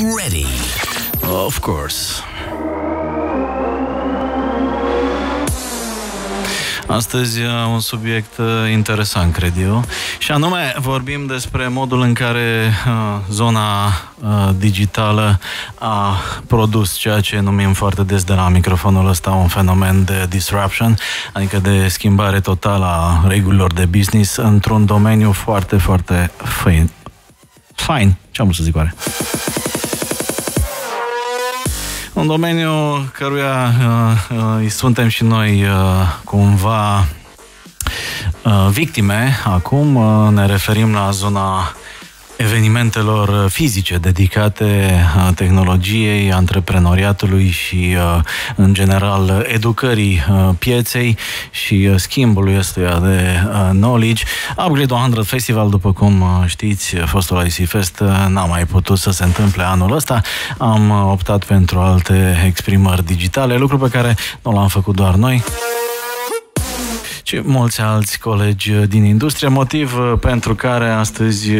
ready? Of course. Astăzi un subiect interesant, cred eu, și anume vorbim despre modul în care zona digitală a produs ceea ce numim foarte des de la microfonul ăsta un fenomen de disruption, adică de schimbare totală a regulilor de business într-un domeniu foarte, foarte fain. Ce am vrut să zic oare? Un domeniu căruia îi suntem și noi cumva victime. Acum ne referim la zona evenimentelor fizice dedicate tehnologiei, antreprenoriatului și, în general, educării pieței și schimbului ăstuia de knowledge. Upgrade 100 Festival, după cum știți, fostul IC Fest, n-a mai putut să se întâmple anul ăsta. Am optat pentru alte exprimări digitale, lucru pe care nu l-am făcut doar noi, și mulți alți colegi din industrie, motiv pentru care astăzi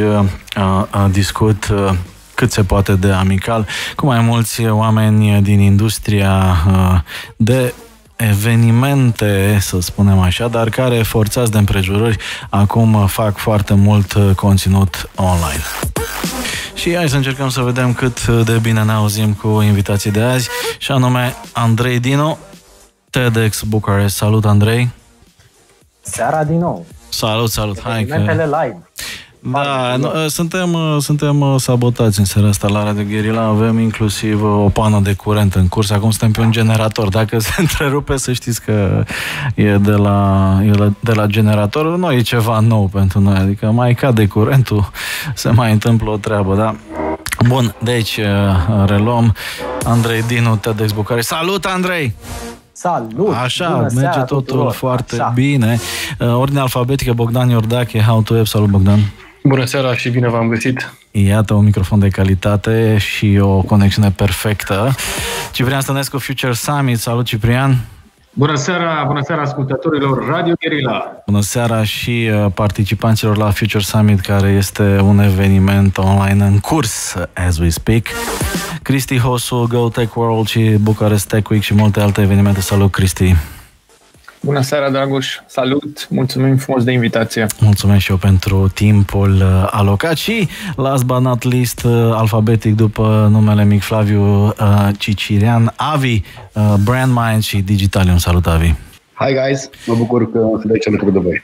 discut cât se poate de amical cu mai mulți oameni din industria de evenimente, să spunem așa, dar care, forțați de împrejurări, acum fac foarte mult conținut online. Și hai să încercăm să vedem cât de bine ne auzim cu invitații de azi, și anume Andrei Dinu, TEDx Bucharest. Salut, Andrei! Seara din nou. Salut. Hai că... live. Da, suntem sabotați în seara asta la Radio Guerilla. Avem inclusiv o pană de curent în curs. Acum suntem pe un generator. Dacă se întrerupe, să știți că e de la generator. Nu e ceva nou pentru noi. Adică mai cade curentul, se mai întâmplă o treabă, da? Bun, deci reluăm. Andrei Dinu, TEDx Bucharest. Salut, Andrei! Salut! Așa, merge totul foarte bine. Ordine alfabetică, Bogdan Iordache, How to App. Salut, Bogdan! Bună seara și bine v-am găsit! Iată, un microfon de calitate și o conexiune perfectă. Ciprian Stănescu, Future Summit. Salut, Ciprian! Bună seara ascultătorilor Radio Guerilla! Bună seara și participanților la Future Summit, care este un eveniment online în curs, as we speak. Cristi Hosu, Go Tech World și Bucharest Tech Week și multe alte evenimente. Salut, Cristi! Bună seara, Dragoș! Salut! Mulțumim frumos de invitație! Mulțumesc și eu pentru timpul alocat și, last but not least, alfabetic după numele mic, Flaviu Cicirian, Avi, Brand Mind și Digitalium. Salut, Avi! Hi guys! Mă bucur că sunt aici alături de voi.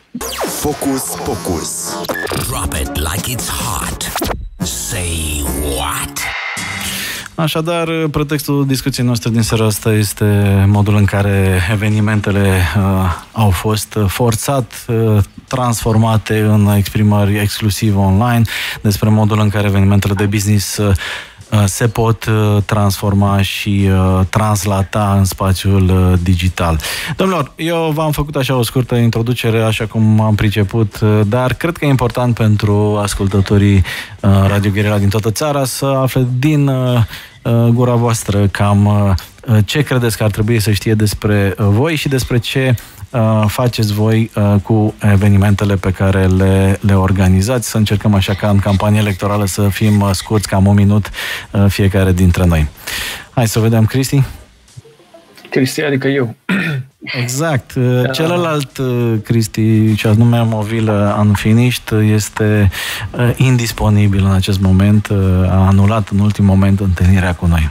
Focus. Drop it like it's hot. Say what? Așadar, pretextul discuției noastre din seara asta este modul în care evenimentele au fost forțat transformate în exprimări exclusiv online, despre modul în care evenimentele de business se pot transforma și translata în spațiul digital. Domnilor, eu v-am făcut așa o scurtă introducere, așa cum am priceput, dar cred că e important pentru ascultătorii Radio Guerilla din toată țara să afle din gura voastră cam ce credeți că ar trebui să știe despre voi și despre ce faceți voi cu evenimentele pe care le organizați. Să încercăm așa ca în campanie electorală să fim scurți, cam un minut fiecare dintre noi. Hai să vedem, Cristi. Cristi, adică eu. Exact. Celălalt Cristi, ce ați nume Movilă Unfinished, este indisponibil în acest moment. A anulat în ultim moment întâlnirea cu noi.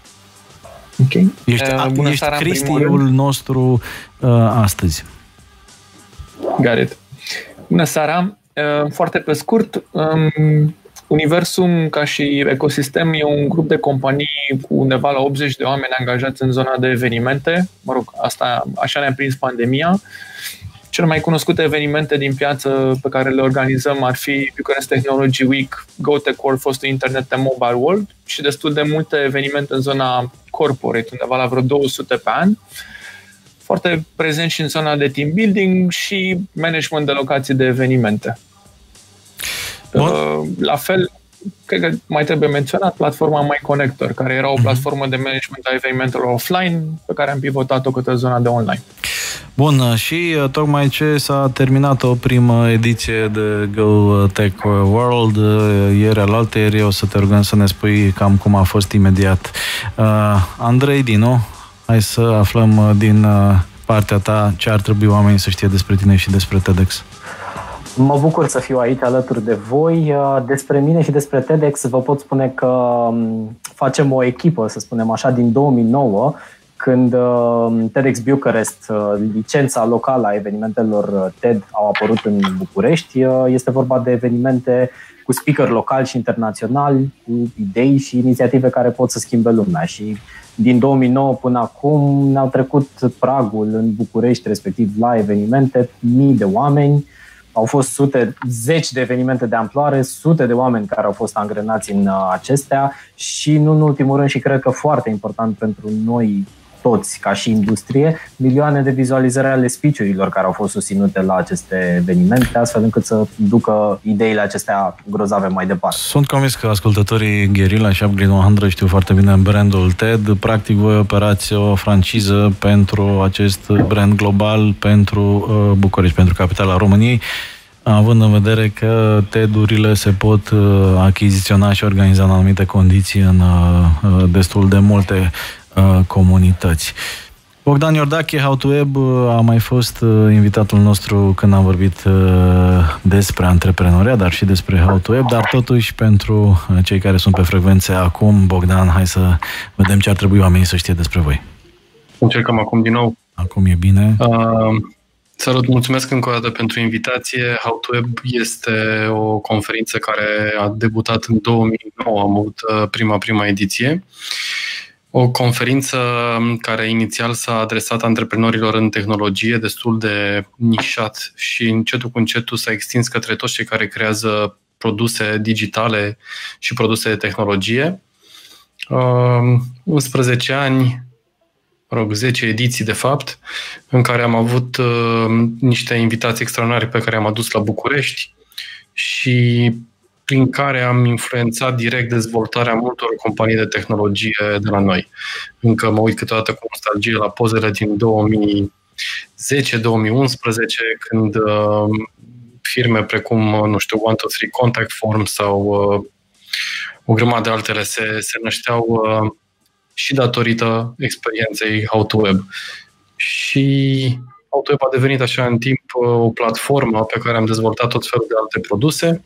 Okay. Ești Cristiul nostru astăzi. Got it. Bună seara! Foarte pe scurt, Universum, ca și ecosistem, e un grup de companii cu undeva la 80 de oameni angajați în zona de evenimente. Mă rog, asta așa ne-a prins pandemia. Cele mai cunoscute evenimente din piață pe care le organizăm ar fi Bucharest Technology Week, Go Tech World, fostul Internet and Mobile World și destul de multe evenimente în zona corporate, undeva la vreo 200 pe an. Foarte prezent și în zona de team building și management de locații de evenimente. La fel, cred că mai trebuie menționat platforma MyConnector, care era o platformă de management a evenimentelor offline, pe care am pivotat-o către zona de online. Bun, și tocmai ce s-a terminat o primă ediție de Go Tech World, ieri alaltăieri, o să te rugăm să ne spui cam cum a fost imediat. Andrei Dinu, hai să aflăm din partea ta ce ar trebui oamenii să știe despre tine și despre TEDx. Mă bucur să fiu aici alături de voi. Despre mine și despre TEDx vă pot spune că facem o echipă, să spunem așa, din 2009, când TEDx Bucharest, licența locală a evenimentelor TED, au apărut în București. Este vorba de evenimente cu speaker locali și internaționali, cu idei și inițiative care pot să schimbe lumea. Și din 2009 până acum ne-au trecut pragul în București, respectiv la evenimente, mii de oameni. Au fost zeci de evenimente de amploare, sute de oameni care au fost angrenați în acestea și, nu în ultimul rând, și cred că foarte important pentru noi toți, ca și industrie, milioane de vizualizări ale speech-urilor care au fost susținute la aceste evenimente, astfel încât să ducă ideile acestea grozave mai departe. Sunt convins că ascultătorii Guerilla și Upgrade 100 știu foarte bine brandul TED. Practic, voi operați o franciză pentru acest brand global, pentru București, pentru capitala României, având în vedere că TED-urile se pot achiziționa și organiza în anumite condiții în destul de multe comunități. Bogdan Iordache, How2Web, a mai fost invitatul nostru când am vorbit despre antreprenoria, dar și despre How2Web, dar totuși pentru cei care sunt pe frecvențe acum, Bogdan, hai să vedem ce ar trebui oamenii să știe despre voi. Încercăm acum din nou. Acum e bine. Salut, mulțumesc încă o dată pentru invitație. How2Web este o conferință care a debutat în 2009, am avut prima ediție. O conferință care inițial s-a adresat antreprenorilor în tehnologie, destul de nișat și încetul cu încetul s-a extins către toți cei care creează produse digitale și produse de tehnologie. 11 ani, 10 ediții de fapt, în care am avut niște invitații extraordinare pe care am adus la București și prin care am influențat direct dezvoltarea multor companii de tehnologie de la noi. Încă mă uit câteodată cu nostalgie la pozele din 2010-2011, când firme precum, 123 Contact Form sau o grămadă de altele se nășteau și datorită experienței How2Web. Și How2Web a devenit așa în timp o platformă pe care am dezvoltat tot felul de alte produse,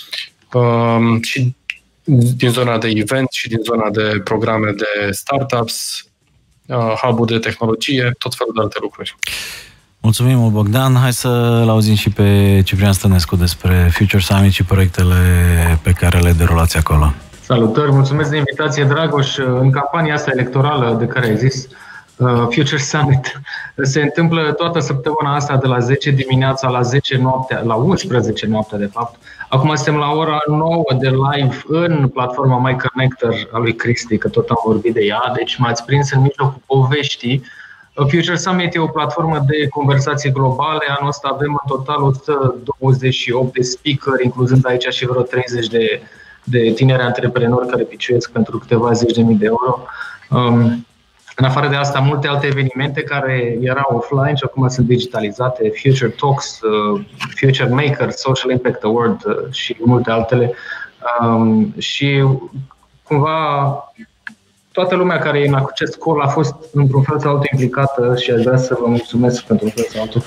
și din zona de event și din zona de programe de startups, hub-uri de tehnologie, tot felul de alte lucruri. Mulțumim, Bogdan. Hai să-l auzim și pe Ciprian Stănescu despre Future Summit și proiectele pe care le derulați acolo. Salutări, mulțumesc de invitație, Dragoș. În campania asta electorală de care ai zis, Future Summit se întâmplă toată săptămâna asta de la 10 dimineața la 10 noaptea, la 11 noaptea de fapt. Acum suntem la ora 9 de live în platforma My Connector a lui Cristi, că tot am vorbit de ea, deci m-ați prins în mijlocul poveștii. Future Summit e o platformă de conversații globale. Anul ăsta avem în total 128 de speaker, incluzând aici și vreo 30 de tineri antreprenori care piciuiesc pentru câteva zeci de mii de euro. În afară de asta, multe alte evenimente care erau offline și acum sunt digitalizate, Future Talks, Future Maker, Social Impact Award și multe altele. Și cumva toată lumea care e în acest call a fost într-un fel sau altul implicată și aș vrea să vă mulțumesc pentru un fel sau altul.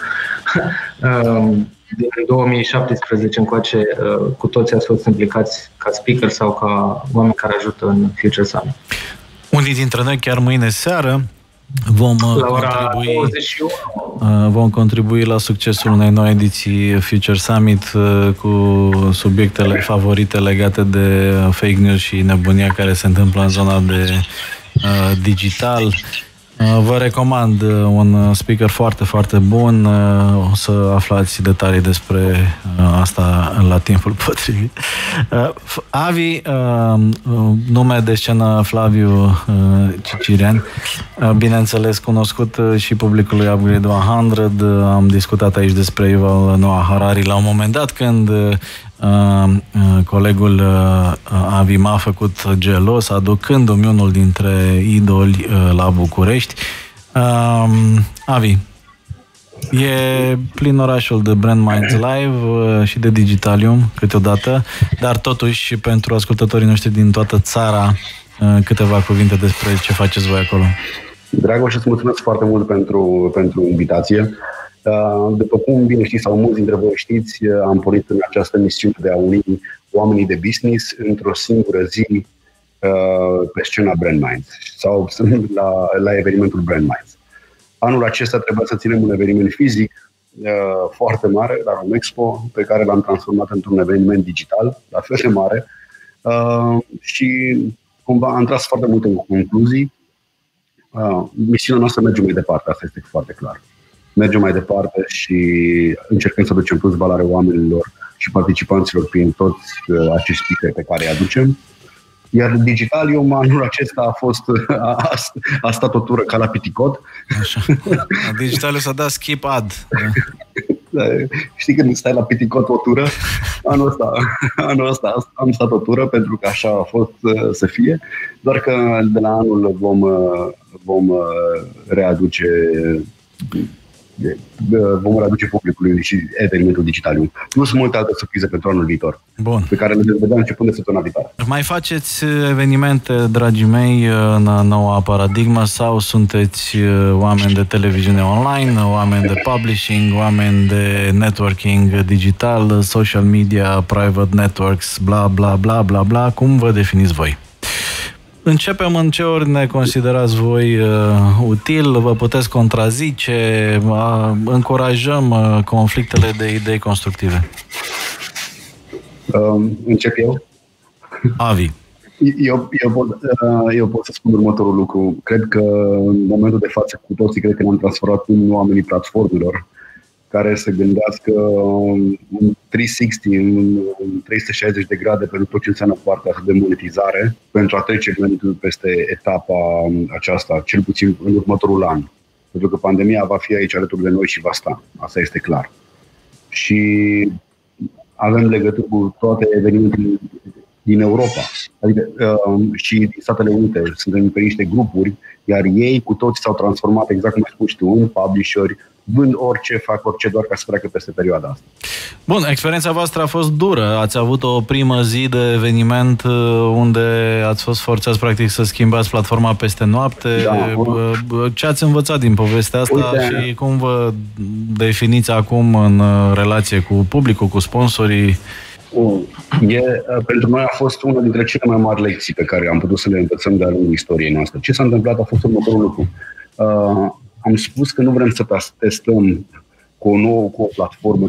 Din 2017 încoace, cu toții ați fost implicați ca speaker sau ca oameni care ajută în Future Summit. Unii dintre noi chiar mâine seară vom contribui la succesul unei noi ediții Future Summit cu subiectele favorite legate de fake news și nebunia care se întâmplă în zona de digital. Vă recomand un speaker foarte, foarte bun. O să aflați detalii despre asta la timpul potrivit. Avi, nume de scenă Flaviu Cicirian, bineînțeles cunoscut și publicului Upgrade 100. Am discutat aici despre Yuval Noah Harari la un moment dat când colegul Avi m-a făcut gelos aducându-mi unul dintre idoli la București. Avi, E plin orașul de Brand Minds Live și de Digitalium câteodată, dar totuși pentru ascultătorii noștri din toată țara câteva cuvinte despre ce faceți voi acolo. Dragoș, îți mulțumesc foarte mult pentru invitație. După cum bine știți sau mulți dintre voi știți, am pornit în această misiune de a uni oamenii de business într-o singură zi pe scena Brand Minds sau la evenimentul Brand Minds. Anul acesta trebuia să ținem un eveniment fizic foarte mare, dar un expo pe care l-am transformat într-un eveniment digital, la fel de mare, și cumva am tras foarte multe concluzii. Misiunea noastră merge mai departe, asta este foarte clar. Mergem mai departe și încercăm să aducem plus valoare oamenilor și participanților prin toți acești speaker pe care îi aducem. Iar Digitalium anul acesta a stat o tură ca la piticot. Așa. Digitalium s-a dat skip ad. Știi când stai la piticot o tură? Anul ăsta am stat o tură pentru că așa a fost să fie. Doar că de la anul vom readuce publicului și evenimentul Digitalium. Plus multe alte surprize pentru anul viitor. Bun. Pe care le vedem începând de săptămâna viitoare. Mai faceți evenimente, dragii mei, în noua paradigmă sau sunteți oameni de televiziune online, oameni de publishing, oameni de networking digital, social media, private networks, bla bla bla bla bla, cum vă definiți voi? Începem în ce ori ne considerați voi util, vă puteți contrazice, încurajăm conflictele de idei constructive. Încep eu? Avi. Eu pot să spun următorul lucru. Cred că în momentul de față cu toții cred că ne-am transformat în oamenii platformelor care se gândească în 360, în 360 de grade pentru tot ce înseamnă partea asta de monetizare, pentru a trece peste etapa aceasta, cel puțin în următorul an. Pentru că pandemia va fi aici alături de noi și va sta. Asta este clar. Și avem legături cu toate evenimentele din Europa, adică și din Statele Unite. Suntem pe niște grupuri, iar ei cu toți s-au transformat, exact cum ai spus tu, în publisheri, vând orice, fac orice, doar ca să treacă peste perioada asta. Bun, experiența voastră a fost dură. Ați avut o primă zi de eveniment unde ați fost forțați practic să schimbați platforma peste noapte. Da, ce ați învățat din povestea asta? Uite, și cum vă definiți acum în relație cu publicul, cu sponsorii? Pentru noi a fost una dintre cele mai mari lecții pe care am putut să le învățăm de-a lungul istoriei noastre. Ce s-a întâmplat a fost următorul lucru. Am spus că nu vrem să testăm cu o platformă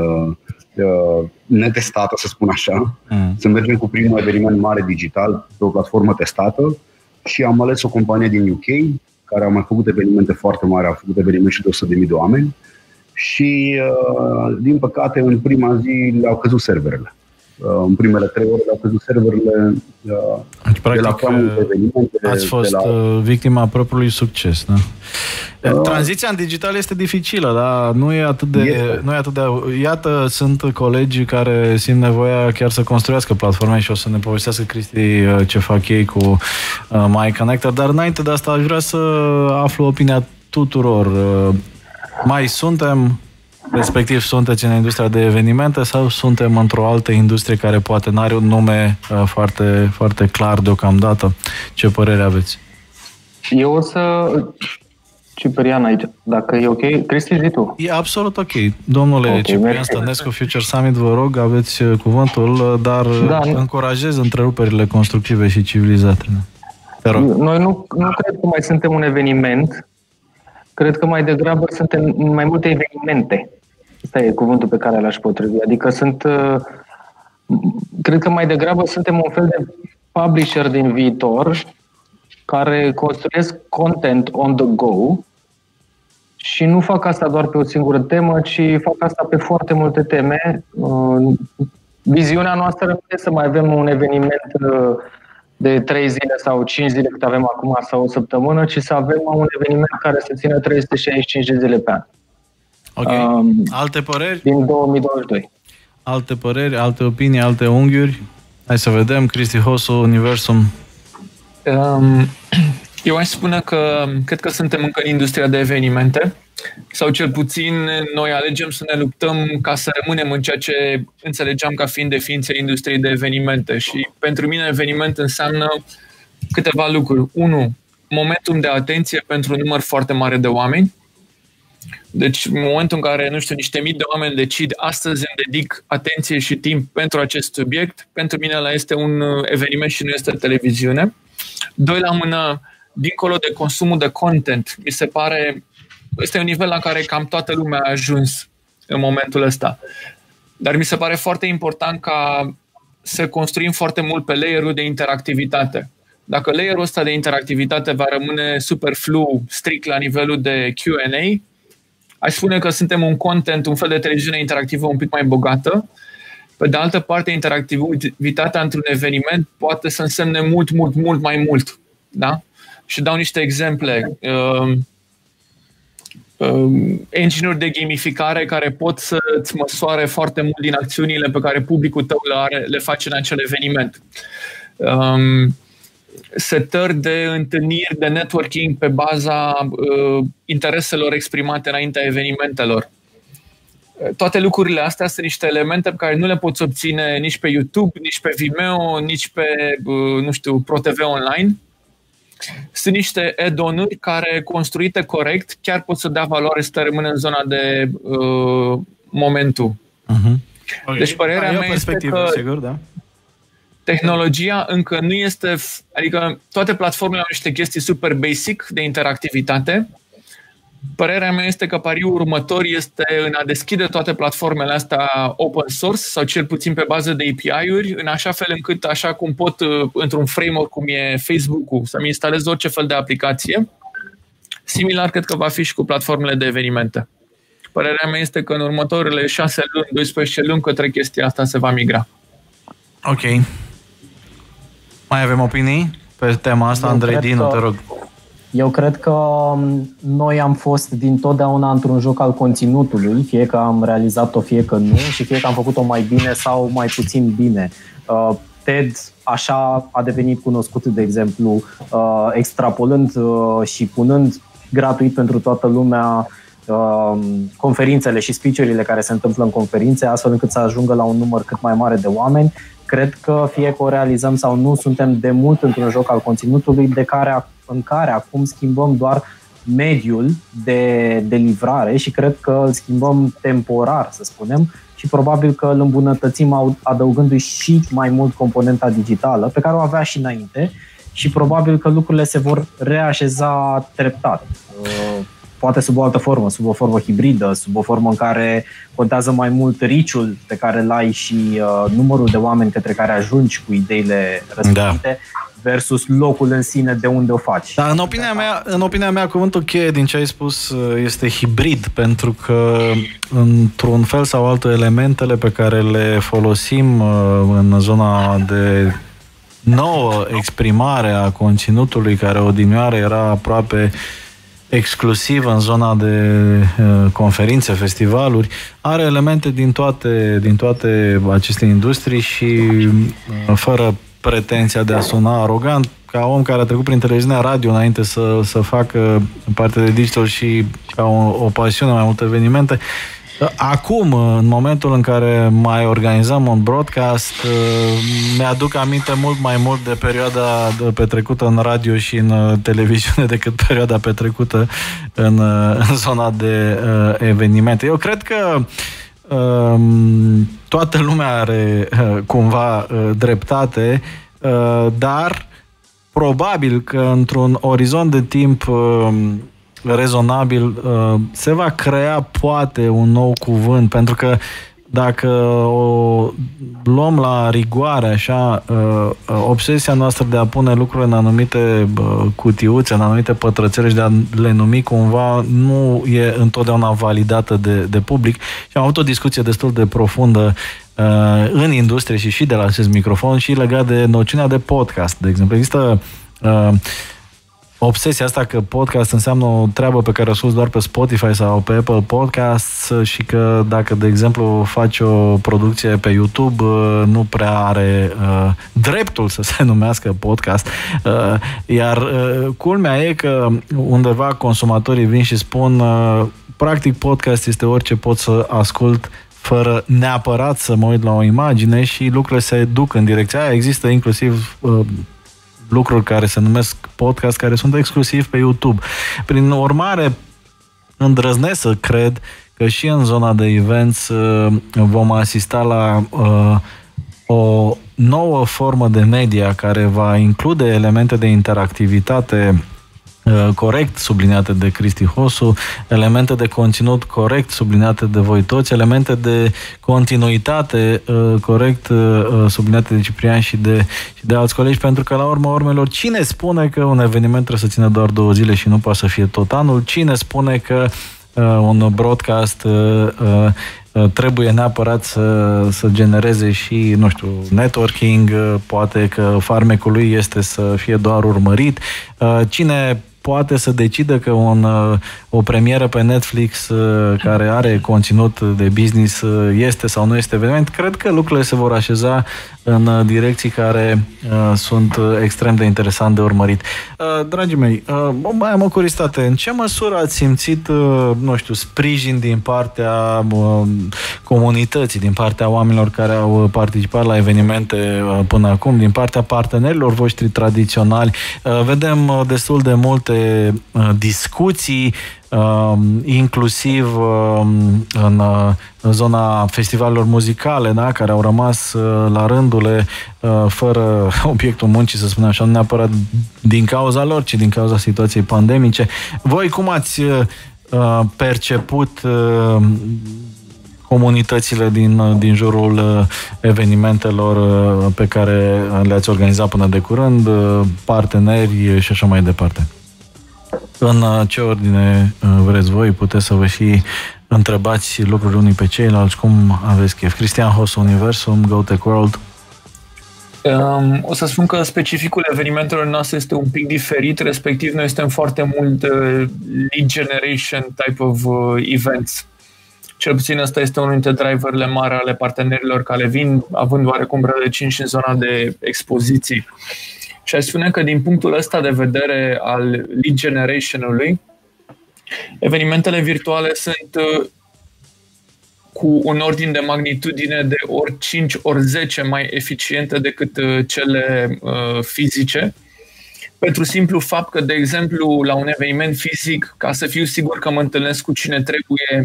netestată, să spun așa, să mergem cu primul eveniment mare digital pe o platformă testată și am ales o companie din UK care a mai făcut evenimente foarte mari, a făcut evenimente și de 100.000 de oameni și, din păcate, în prima zi le-au căzut serverele. În primele 3 ore le-au căzut serverele de la prea multe evenimente. Ați fost victima propriului succes, da? Tranziția în digital este dificilă, dar nu e atât de... Iată, sunt colegi care simt nevoia chiar să construiască platforme și o să ne povestească Cristi ce fac ei cu My Connector, dar înainte de asta aș vrea să aflu opinia tuturor. Mai suntem, respectiv sunteți în industria de evenimente sau suntem într-o altă industrie care poate n-are un nume foarte, foarte clar deocamdată? Ce părere aveți? Eu o să... Ciprian aici, dacă e ok. Cristi, zi tu. E absolut ok. Domnule Ciprian Stănescu, Future Summit, vă rog, aveți cuvântul, dar încurajez întreruperile constructive și civilizate. Te rog. Noi nu cred că mai suntem un eveniment. Cred că mai degrabă suntem mai multe evenimente. Asta e cuvântul pe care l-aș potrivi. Adică cred că mai degrabă suntem un fel de publisher din viitor care construiesc content on the go și nu fac asta doar pe o singură temă, ci fac asta pe foarte multe teme. Viziunea noastră nu este să mai avem un eveniment de 3 zile sau 5 zile cât avem acum sau o săptămână, ci să avem un eveniment care să țină 365 de zile pe an. Ok. Alte păreri? Din 2022. Alte păreri, alte opinii, alte unghiuri? Hai să vedem. Cristi Hosu, Universum. Eu aș spune că cred că suntem încă în industria de evenimente Sau cel puțin noi alegem să ne luptăm ca să rămânem în ceea ce înțelegeam ca fiind definiția industriei de evenimente. Și pentru mine eveniment înseamnă câteva lucruri. 1. Momentum de atenție pentru un număr foarte mare de oameni. Deci în momentul în care, niște mii de oameni decid astăzi îmi dedic atenție și timp pentru acest subiect, pentru mine ăla este un eveniment și nu este televiziune. 2 la mână, dincolo de consumul de content, mi se pare, este un nivel la care cam toată lumea a ajuns în momentul ăsta. Dar mi se pare foarte important ca să construim foarte mult pe layer-ul de interactivitate. Dacă layerul ăsta de interactivitate va rămâne superflu, strict la nivelul de Q&A, aș spune că suntem un content, un fel de televiziune interactivă un pic mai bogată. Pe de altă parte, interactivitatea într-un eveniment poate să însemne mult mai mult. Da? Și dau niște exemple. Engine-uri de gamificare care pot să-ți măsoare foarte mult din acțiunile pe care publicul tău le face în acel eveniment. Setări de întâlniri, de networking pe baza intereselor exprimate înaintea evenimentelor. Toate lucrurile astea sunt niște elemente pe care nu le poți obține nici pe YouTube, nici pe Vimeo, nici pe, ProTV Online. Sunt niște add-on-uri care, construite corect, chiar pot să dea valoare să rămână în zona de momentul. Okay. Deci părerea mea este că sigur, da? tehnologia încă nu este... Adică toate platformele au niște chestii super basic de interactivitate. Părerea mea este că pariul următor este în a deschide toate platformele astea open source sau cel puțin pe bază de API-uri, în așa fel încât, așa cum pot într-un framework cum e Facebook-ul, să-mi instalez orice fel de aplicație. Similar cred că va fi și cu platformele de evenimente. Părerea mea este că în următoarele 6 luni, 12 luni, către chestia asta se va migra. Ok. Mai avem opinii pe tema asta? Andrei Dinu, te rog. Eu cred că noi am fost dintotdeauna într-un joc al conținutului, fie că am realizat-o, fie că nu, și fie că am făcut-o mai bine sau mai puțin bine. TED așa a devenit cunoscut, de exemplu, extrapolând și punând gratuit pentru toată lumea conferințele și speech-urile care se întâmplă în conferințe, astfel încât să ajungă la un număr cât mai mare de oameni. Cred că fie că o realizăm sau nu, suntem de mult într-un joc al conținutului în care acum schimbăm doar mediul de livrare și cred că îl schimbăm temporar, să spunem, și probabil că îl îmbunătățim adăugându-i și mai mult componenta digitală, pe care o avea și înainte, și probabil că lucrurile se vor reașeza treptat. Poate sub o altă formă, sub o formă hibridă, sub o formă în care contează mai mult reach-ul pe care îl ai și numărul de oameni către care ajungi cu ideile respective, versus locul în sine de unde o faci. Dar în opinia mea, cuvântul cheie din ce ai spus este hibrid, pentru că într-un fel sau altul elementele pe care le folosim în zona de nouă exprimare a conținutului, care odinioară era aproape exclusiv în zona de conferințe, festivaluri, are elemente din toate aceste industrii și fără pretenția de a suna arogant, ca om care a trecut prin televiziunea radio înainte să facă parte de digital și ca o pasiune mai multe evenimente, acum, în momentul în care mai organizăm un broadcast, mi-aduc aminte mult de perioada petrecută în radio și în televiziune decât perioada petrecută în zona de evenimente. Eu cred că toată lumea are cumva dreptate, dar probabil că într-un orizont de timp rezonabil se va crea poate un nou cuvânt, pentru că dacă o luăm la rigoare așa, obsesia noastră de a pune lucrurile în anumite cutiuțe, în anumite pătrățele și de a le numi cumva, nu e întotdeauna validată de public. Și am avut o discuție destul de profundă în industrie și de la acest microfon și legat de noțiunea de podcast, de exemplu. Există obsesia asta că podcast înseamnă o treabă pe care o asculti doar pe Spotify sau pe Apple Podcasts și că dacă, de exemplu, faci o producție pe YouTube, nu prea are dreptul să se numească podcast. Iar culmea e că undeva consumatorii vin și spun Practic, podcast este orice pot să ascult fără neapărat să mă uit la o imagine și lucrurile se duc în direcția aia. Există inclusiv lucruri care se numesc podcast, care sunt exclusiv pe YouTube. Prin urmare, îndrăznesc să cred că și în zona de events vom asista la o nouă formă de media care va include elemente de interactivitate corect subliniate de Cristi Hosu, elemente de conținut corect subliniate de voi toți, elemente de continuitate corect subliniate de Ciprian și de alți colegi, pentru că la urma urmelor, cine spune că un eveniment trebuie să țină doar 2 zile și nu poate să fie tot anul? Cine spune că un broadcast trebuie neapărat să genereze și, nu știu, networking, poate că farmecul lui este să fie doar urmărit? Cine poate să decidă că o premieră pe Netflix care are conținut de business este sau nu este eveniment? Cred că lucrurile se vor așeza în direcții care sunt extrem de interesant de urmărit. Dragii mei, mai am o curiozitate. În ce măsură ați simțit, nu știu, sprijin din partea comunității, din partea oamenilor care au participat la evenimente până acum, din partea partenerilor voștri tradiționali? Vedem destul de multe discuții, inclusiv în zona festivalelor muzicale, da, care au rămas la rândule fără obiectul muncii, să spunem așa, nu neapărat din cauza lor, ci din cauza situației pandemice. Voi cum ați perceput comunitățile din jurul evenimentelor pe care le-ați organizat până de curând, parteneri și așa mai departe? În ce ordine vreți voi? Puteți să vă și întrebați lucruri unii pe ceilalți, cum aveți chef. Cristian Hosu, Universum, GoTech World. O să spun că specificul evenimentelor noastre este un pic diferit, respectiv noi suntem foarte mult lead generation type of events. Cel puțin ăsta este unul dintre driverele mari ale partenerilor care vin, având oarecum rădăcini și în zona de expoziții. Și aș spune că din punctul ăsta de vedere al lead generation-ului, evenimentele virtuale sunt cu un ordin de magnitudine de ori 5, ori 10 mai eficiente decât cele fizice. Pentru simplu fapt că, de exemplu, la un eveniment fizic, ca să fiu sigur că mă întâlnesc cu cine trebuie,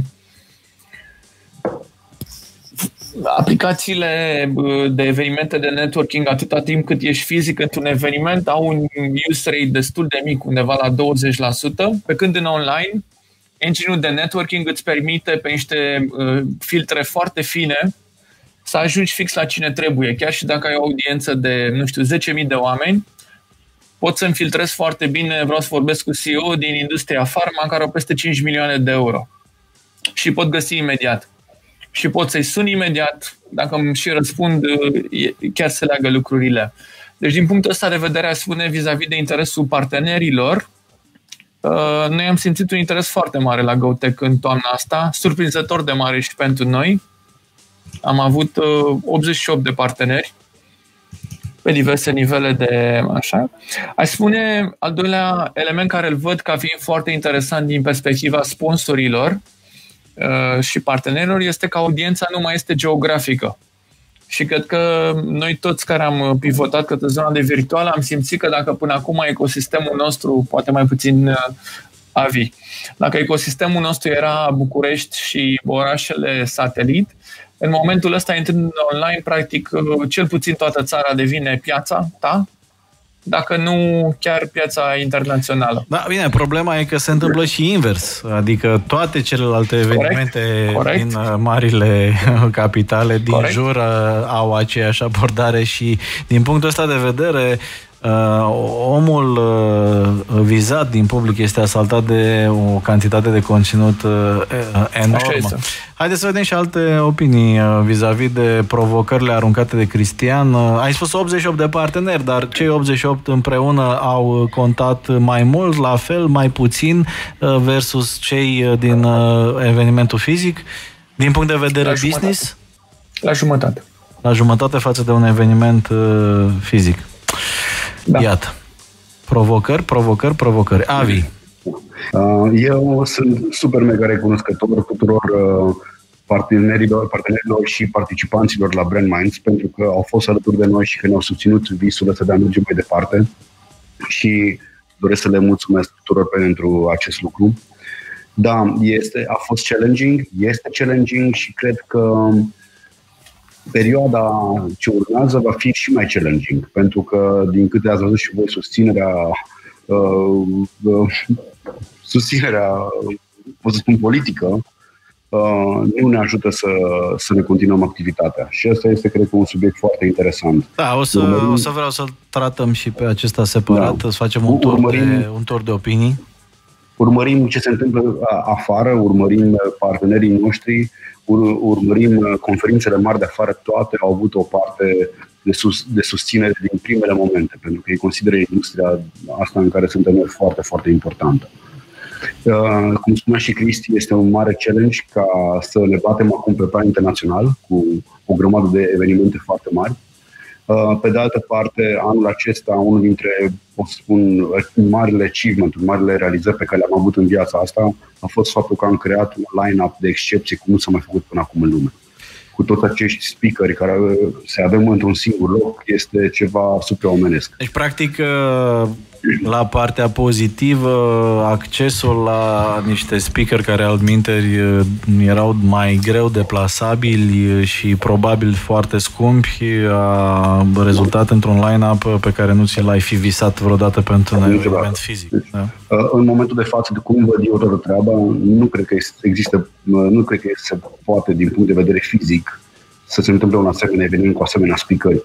aplicațiile de evenimente de networking, atâta timp cât ești fizic într-un eveniment, au un use rate destul de mic, undeva la 20%, pe când în online, engine-ul de networking îți permite pe niște filtre foarte fine să ajungi fix la cine trebuie. Chiar și dacă ai o audiență de, nu știu, 10.000 de oameni, pot să-mi filtrez foarte bine, vreau să vorbesc cu CEO din industria pharma care au peste 5 milioane de euro. Și pot găsi imediat. Și pot să-i sun imediat, dacă îmi și răspund, chiar se leagă lucrurile. Deci, din punctul ăsta de vedere, aș spune vis-a-vis de interesul partenerilor, noi am simțit un interes foarte mare la GoTech în toamna asta, surprinzător de mare și pentru noi. Am avut 88 de parteneri pe diverse nivele de așa. Aș spune, al doilea element care îl văd ca fiind foarte interesant din perspectiva sponsorilor și partenerilor este că audiența nu mai este geografică. Și cred că noi toți care am pivotat către zona de virtual am simțit că dacă până acum ecosistemul nostru, poate mai puțin Avi, dacă ecosistemul nostru era București și orașele satelit, în momentul ăsta, intrând online, practic, cel puțin toată țara devine piața ta, dacă nu chiar piața internațională. Da, bine, problema e că se întâmplă și invers, adică toate celelalte evenimente din marile capitale din jur au aceeași abordare și din punctul ăsta de vedere omul vizat din public este asaltat de o cantitate de conținut enormă. Haideți să vedem și alte opinii vis-a-vis de provocările aruncate de Cristian. Ai spus 88 de parteneri, dar cei 88 împreună au contat mai mult, la fel, mai puțin versus cei din evenimentul fizic? Din punct de vedere business? La jumătate. La jumătate față de un eveniment fizic. Da. Iată. Provocări. Avi. Eu sunt super mega recunoscător tuturor partenerilor și participanților la Brand Minds pentru că au fost alături de noi și că ne-au susținut visul ăsta de a merge mai departe și doresc să le mulțumesc tuturor pentru acest lucru. Da, a fost challenging, este challenging și cred că perioada ce urmează va fi și mai challenging, pentru că, din câte ați văzut și voi, susținerea, pot să spun, politică, nu ne ajută să ne continuăm activitatea. Și asta este, cred că, un subiect foarte interesant. Da, o să vreau să-l tratăm și pe acesta separat, să facem un tur de opinii. Urmărim ce se întâmplă afară, urmărim partenerii noștri, urmărim conferințele mari de afară, toate au avut o parte de susținere din primele momente, pentru că ei consideră industria asta în care suntem noi foarte, foarte importantă. Cum spunea și Cristi, este un mare challenge ca să ne batem acum pe plan internațional cu o grămadă de evenimente foarte mari. Pe de altă parte, anul acesta, unul dintre, pot să spun, marile achievement-uri, marile realizări pe care le-am avut în viața asta a fost faptul că am creat un line-up de excepție cum nu s-a mai făcut până acum în lume. Cu toți acești speakeri care se avem într-un singur loc, este ceva supraomenesc. Deci, practic, la partea pozitivă, accesul la niște speakeri care altminteri erau mai greu deplasabili și probabil foarte scumpi a rezultat într-un line-up pe care nu ți l-ai fi visat vreodată pentru un eveniment fizic. Da? În momentul de față, de cum văd eu toată treaba, nu cred că se poate, din punct de vedere fizic, să se întâmple un asemenea eveniment cu asemenea speakeri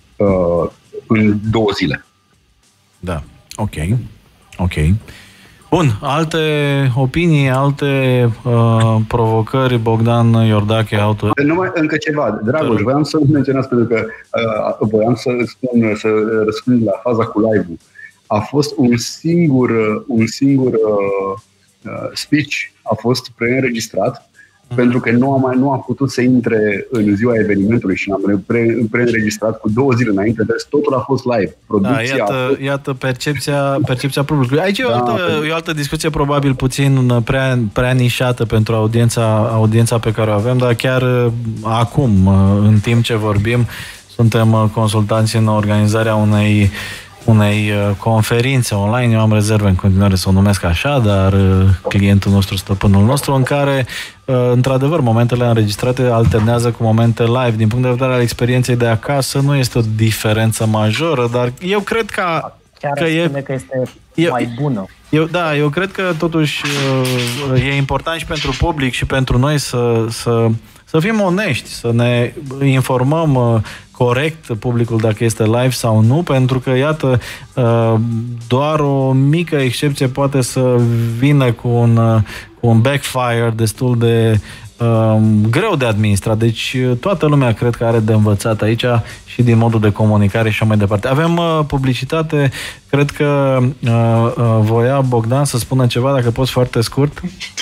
în 2 zile. Da. Ok. Bun, alte opinii, alte provocări, Bogdan Iordache, Numai încă ceva, Dragoș, voiam să menționați, pentru că voiam să răspund la faza cu live-ul. A fost un singur speech, a fost preînregistrat, pentru că nu a putut să intre în ziua evenimentului și l-am preînregistrat cu 2 zile înainte, deci totul a fost live. Producția iată percepția publicului. Aici e o altă discuție, probabil puțin prea nișată pentru audiența pe care o avem, dar chiar acum, în timp ce vorbim, suntem consultanți în organizarea unei conferințe online. Eu am rezerve în continuare să o numesc așa, dar clientul nostru, stăpânul nostru, în care, într-adevăr, momentele înregistrate alternează cu momente live. Din punct de vedere al experienței de acasă, nu este o diferență majoră, dar eu cred că este mai bună. Eu cred că, totuși, e important și pentru public și pentru noi să fim onești, să ne informăm corect publicul dacă este live sau nu, pentru că, iată, doar o mică excepție poate să vină cu un backfire destul de greu de administrat. Deci toată lumea cred că are de învățat aici și din modul de comunicare și așa mai departe. Avem publicitate, cred că voia Bogdan să spună ceva, dacă poți foarte scurt.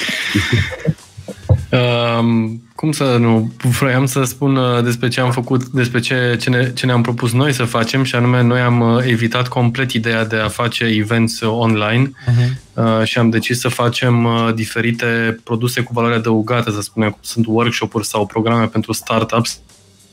Cum să nu? Vroiam să spun despre ce am făcut, despre ce ne-am propus noi să facem, și anume noi am evitat complet ideea de a face events online și am decis să facem diferite produse cu valoare adăugată, să spunem, cum sunt workshop-uri sau programe pentru startups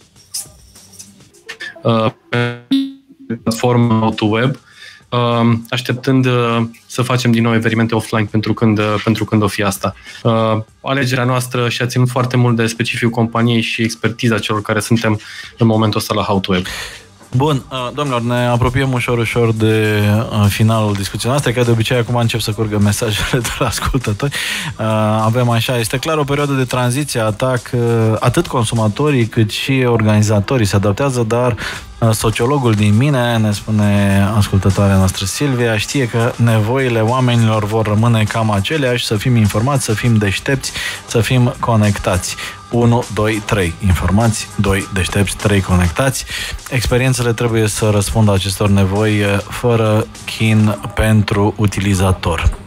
pe platforma AutoWeb, așteptând să facem din nou evenimente offline pentru când o fi asta. Alegerea noastră și-a ținut foarte mult de specificul companiei și expertiza celor care suntem în momentul ăsta la AutoWeb. Bun, domnilor, ne apropiem ușor de finalul discuției noastre, că de obicei acum încep să curgă mesajele de la ascultători. Avem așa, este clar o perioadă de tranziție, atât consumatorii cât și organizatorii se adaptează, dar sociologul din mine, ne spune ascultătoarea noastră Silvia, știe că nevoile oamenilor vor rămâne cam aceleași, să fim informați, să fim deștepți, să fim conectați. 1, 2, 3 informați, 2 deștepți, 3 conectați. Experiențele trebuie să răspundă acestor nevoi fără chin pentru utilizator.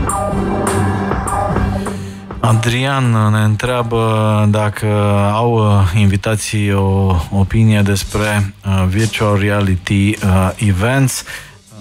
Adrian ne întreabă dacă au invitații o opinie despre virtual reality events.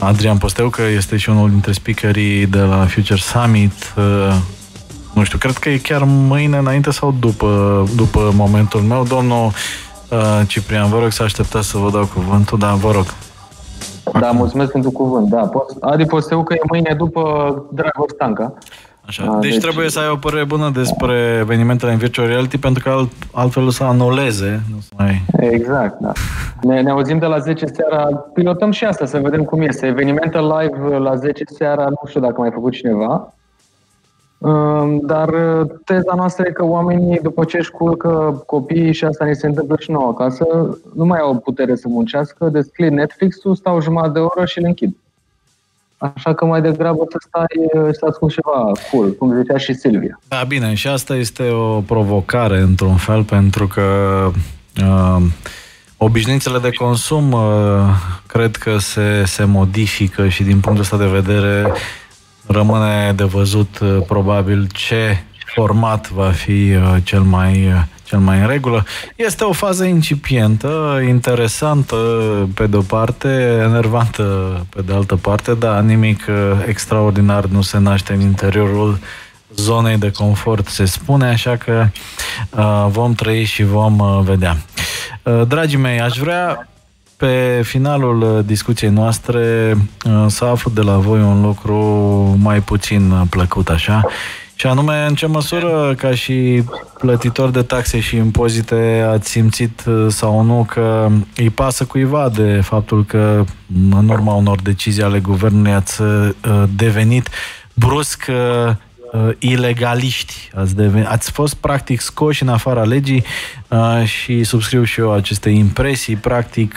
Adrian Posteucă este și unul dintre speakerii de la Future Summit. Nu știu, cred că e chiar mâine înainte sau după momentul meu. Domnul Ciprian, vă rog să așteptați să vă dau cuvântul, dar vă rog. Da, mulțumesc pentru cuvânt. Da, Adi Posteucă e mâine după Dragoș Stanca. Așa. Deci trebuie să ai o părere bună despre evenimentele în virtual reality, pentru că altfel o să anuleze. Nu să mai... Exact, da. Ne auzim de la 10 seara. Pilotăm și asta, să vedem cum este. Evenimente live la 10 seara, nu știu dacă mai a făcut cineva. Dar teza noastră e că oamenii, după ce își culcă copiii, și asta ne se întâmplă și nouă acasă, nu mai au putere să muncească, deschid Netflix-ul, stau jumătate de oră și îl închid. Așa că mai degrabă să ascult ceva cool, cum zicea și Silvia. Da, bine, și asta este o provocare, într-un fel, pentru că obișnuințele de consum cred că se modifică și din punctul ăsta de vedere rămâne de văzut probabil ce format va fi cel mai în regulă. Este o fază incipientă, interesantă pe de o parte, enervantă pe de altă parte, dar nimic extraordinar nu se naște în interiorul zonei de confort, se spune, așa că vom trăi și vom vedea. Dragii mei, aș vrea pe finalul discuției noastre să aflu de la voi un lucru mai puțin plăcut, așa, și anume, în ce măsură, ca și plătitor de taxe și impozite, ați simțit sau nu că îi pasă cuiva de faptul că în urma unor decizii ale guvernului ați devenit brusc ilegaliști. Ați fost practic scoși în afara legii și subscriu și eu aceste impresii. Practic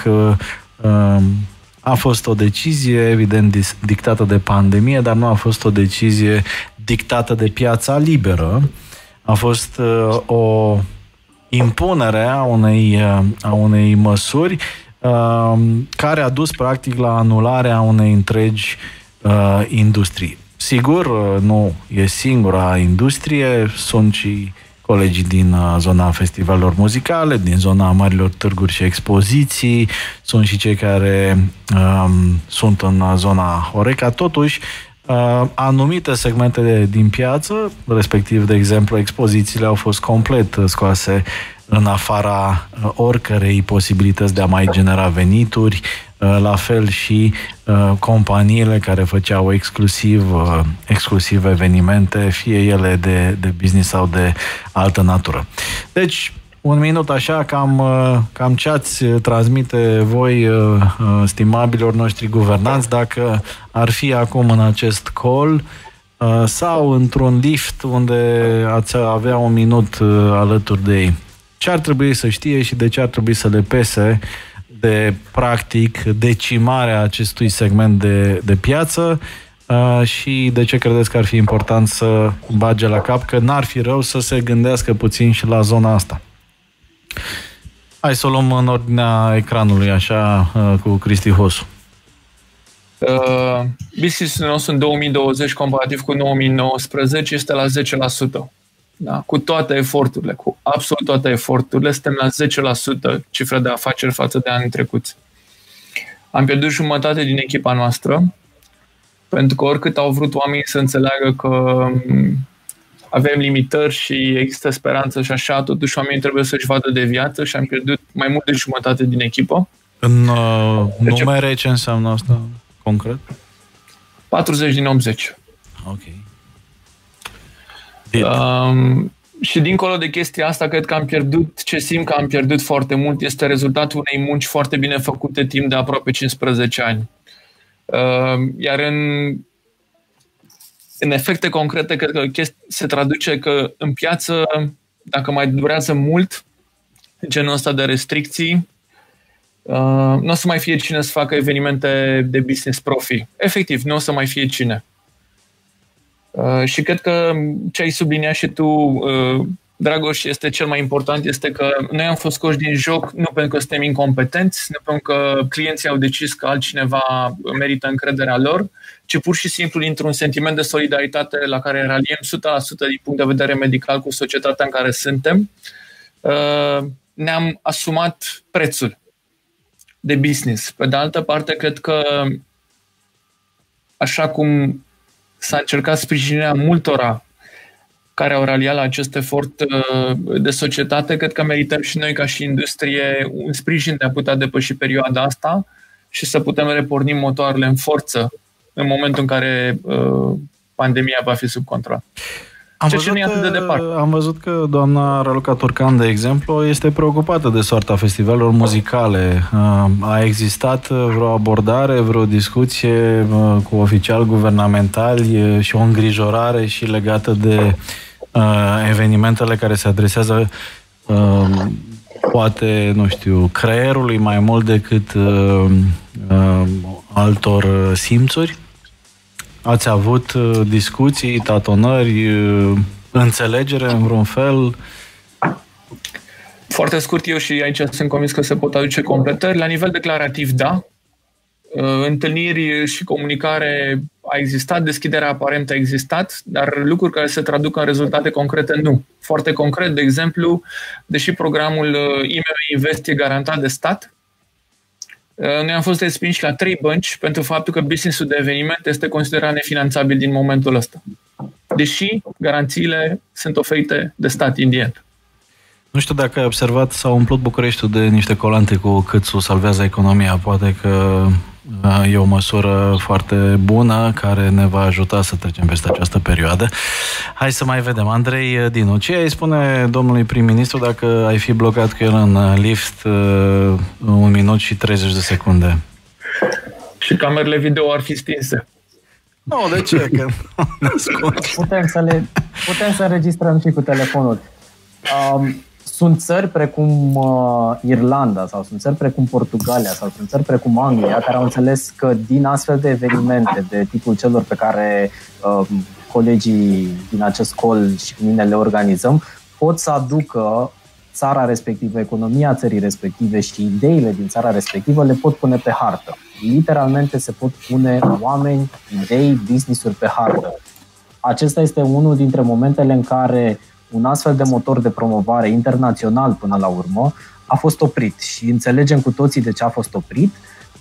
a fost o decizie, evident, dictată de pandemie, dar nu a fost o decizie dictată de piața liberă. A fost o impunere a unei măsuri care a dus practic la anularea unei întregi industrii. Sigur, nu e singura industrie, sunt și colegii din zona festivalelor muzicale, din zona marilor târguri și expoziții, sunt și cei care sunt în zona Horeca. Totuși, anumite segmente din piață, respectiv, de exemplu, expozițiile, au fost complet scoase în afara oricărei posibilități de a mai genera venituri, la fel și companiile care făceau exclusiv evenimente, fie ele de business sau de altă natură. Deci, un minut așa, cam ce ați transmite voi, stimabililor noștri guvernanți, dacă ar fi acum în acest call sau într-un lift unde ați avea un minut alături de ei. Ce ar trebui să știe și de ce ar trebui să le pese de, practic, decimarea acestui segment de piață și de ce credeți că ar fi important să bage la cap, că n-ar fi rău să se gândească puțin și la zona asta. Hai să o luăm în ordinea ecranului, așa, cu Cristi Hosu. Business-ul nostru în 2020, comparativ cu 2019, este la 10%. Da? Cu toate eforturile, cu absolut toate eforturile, suntem la 10% cifră de afaceri față de anii trecuți. Am pierdut jumătate din echipa noastră, pentru că oricât au vrut oamenii să înțeleagă că avem limitări și există speranță și așa, totuși oamenii trebuie să-și vadă de viață și am pierdut mai mult de jumătate din echipă. În numere, ce înseamnă asta concret? 40 din 80. Ok. Și dincolo de chestia asta, cred că am pierdut, ce simt că am pierdut foarte mult, este rezultatul unei munci foarte bine făcute timp de aproape 15 ani. Iar în efecte concrete, cred că se traduce că în piață, dacă mai durează mult genul ăsta de restricții, nu o să mai fie cine să facă evenimente de business profi. Efectiv, nu o să mai fie cine. Și cred că ce ai subliniat și tu, Dragoș, este cel mai important, este că noi am fost scoși din joc nu pentru că suntem incompetenți, nu pentru că clienții au decis că altcineva merită încrederea lor, ci pur și simplu dintr-un sentiment de solidaritate la care raliem 100% din punct de vedere medical cu societatea în care suntem, ne-am asumat prețul de business. Pe de altă parte, cred că așa cum s-a încercat sprijinirea multora care au raliat la acest efort de societate, cred că merităm și noi ca și industrie un sprijin de a putea depăși perioada asta și să putem reporni motoarele în forță în momentul în care pandemia va fi sub control. Am văzut că doamna Raluca Turcan, de exemplu, este preocupată de soarta festivalurilor muzicale. A existat vreo abordare, vreo discuție cu oficiali guvernamentali și o îngrijorare și legată de evenimentele care se adresează poate, nu știu, creierului mai mult decât altor simțuri? Ați avut discuții, tatonări, înțelegere în vreun fel? Foarte scurt, eu și aici sunt convins că se pot aduce completări. La nivel declarativ, da. Întâlniri și comunicare a existat, deschiderea aparentă a existat, dar lucruri care se traduc în rezultate concrete, nu. Foarte concret, de exemplu, deși programul IMM Invest e garantat de stat, noi am fost respinși la 3 bănci pentru faptul că business-ul de eveniment este considerat nefinanțabil din momentul ăsta. Deși garanțiile sunt oferite de stat in the end. Nu știu dacă ai observat, s-a umplut Bucureștiul de niște colante cu Câțu salvează economia. Poate că e o măsură foarte bună care ne va ajuta să trecem peste această perioadă. Hai să mai vedem. Andrei Dinu, ce ai spune domnului prim-ministru dacă ai fi blocat cu el în lift 1 minut și 30 de secunde? Și camerele video ar fi stinse. Nu, de ce? Că putem să înregistrăm și cu telefonul. Sunt țări precum Irlanda sau sunt țări precum Portugalia sau sunt țări precum Anglia care au înțeles că din astfel de evenimente de tipul celor pe care colegii din acest call și cu mine le organizăm pot să aducă țara respectivă, economia țării respective și ideile din țara respectivă le pot pune pe hartă. Literalmente se pot pune oameni, idei, business-uri pe hartă. Acesta este unul dintre momentele în care un astfel de motor de promovare internațional până la urmă a fost oprit și înțelegem cu toții de ce a fost oprit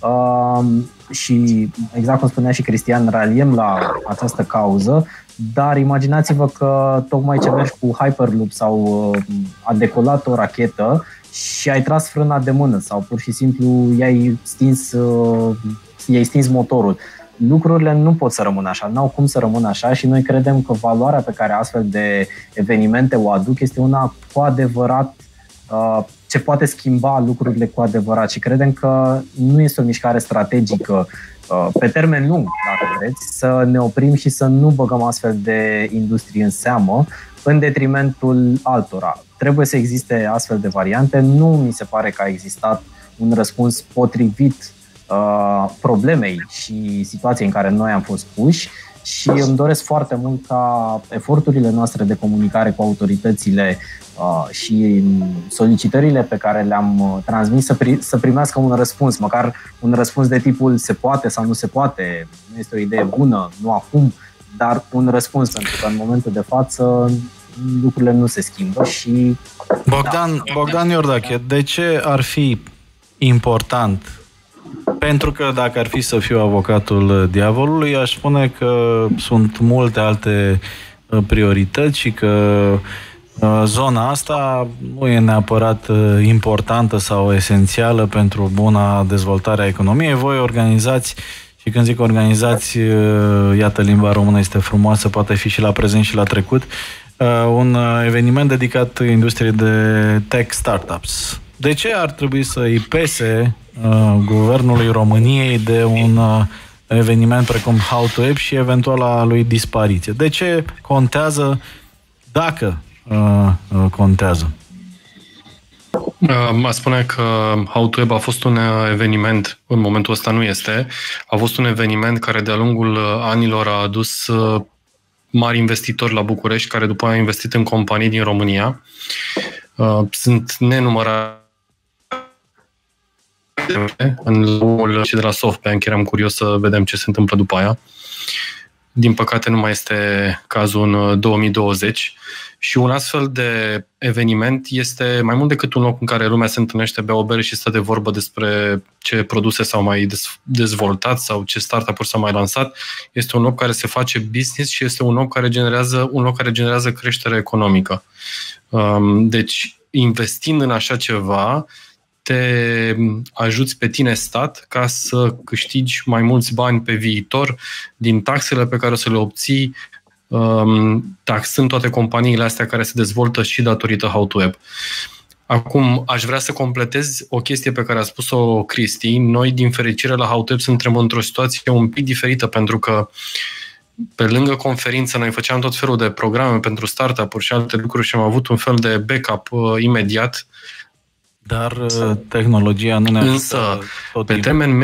și exact cum spunea și Cristian, raliem la această cauză, dar imaginați-vă că tocmai ce mergi cu Hyperloop sau a decolat o rachetă și ai tras frâna de mână sau pur și simplu i-ai stins motorul. Lucrurile nu pot să rămână așa, n-au cum să rămână așa și noi credem că valoarea pe care astfel de evenimente o aduc este una cu adevărat ce poate schimba lucrurile cu adevărat și credem că nu este o mișcare strategică pe termen lung, dacă vreți, să ne oprim și să nu băgăm astfel de industrie în seamă în detrimentul altora. Trebuie să existe astfel de variante, nu mi se pare că a existat un răspuns potrivit problemei și situației în care noi am fost puși și îmi doresc foarte mult ca eforturile noastre de comunicare cu autoritățile și solicitările pe care le-am transmis să primească un răspuns, măcar un răspuns de tipul se poate sau nu se poate, nu este o idee bună, nu acum, dar un răspuns, pentru că în momentul de față lucrurile nu se schimbă și... Bogdan Iordache, de ce ar fi important? Pentru că dacă ar fi să fiu avocatul diavolului, aș spune că sunt multe alte priorități și că zona asta nu e neapărat importantă sau esențială pentru buna dezvoltare a economiei. Voi organizați, și când zic organizați, iată, limba română este frumoasă, poate fi și la prezent și la trecut, un eveniment dedicat industriei de tech startups. De ce ar trebui să îi pese Guvernului României de un eveniment precum How to App și eventuala lui dispariție? De ce contează, dacă contează? Mă spune că How to App a fost un eveniment, în momentul ăsta nu este, a fost un eveniment care de-a lungul anilor a adus mari investitori la București, care după aia au investit în companii din România. Sunt nenumărate în loul și de la SoftBank, eram curios să vedem ce se întâmplă după aia. din păcate nu mai este cazul în 2020 și un astfel de eveniment este mai mult decât un loc în care lumea se întâlnește, bea o bere și stă de vorbă despre ce produse s-au mai dezvoltat sau ce startup-uri s-au mai lansat. Este un loc care se face business și este un loc care generează creștere economică. Deci, investind în așa ceva, te ajuți pe tine stat ca să câștigi mai mulți bani pe viitor din taxele pe care o să le obții taxând toate companiile astea care se dezvoltă și datorită How2Web. Acum, aș vrea să completez o chestie pe care a spus-o Cristi. Noi, din fericire, la How2Web suntem într-o situație un pic diferită, pentru că pe lângă conferință noi făceam tot felul de programe pentru startup-uri și alte lucruri și am avut un fel de backup imediat. Dar tehnologia nu ne ajută. Însă, pe termen